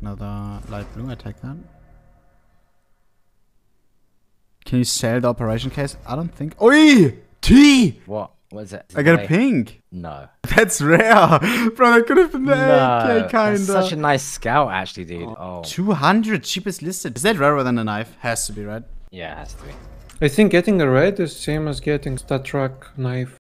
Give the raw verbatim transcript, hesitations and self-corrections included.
Another light blue, I take that. Can you sell the operation case? I don't think. Oi! T! What? What is it? Is I it got the a A? pink. No. That's rare. Bro, that could have been the No. A K, kinda. That's such a nice scout, actually, dude. Oh. two hundred, cheapest listed. Is that rarer than a knife? Has to be, right? Yeah, it has to be. I think getting a red is same as getting StatTrak knife.